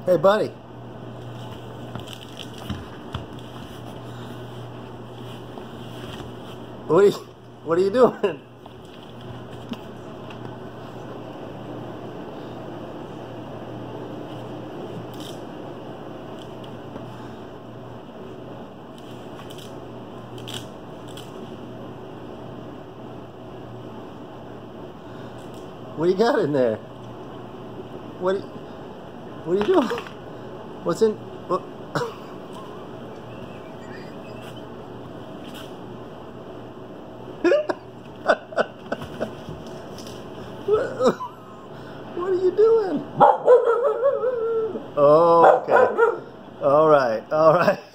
Hey, buddy. What are you doing? What do you got in there? What are you doing? What's in? What? What are you doing? Oh, okay. All right. All right.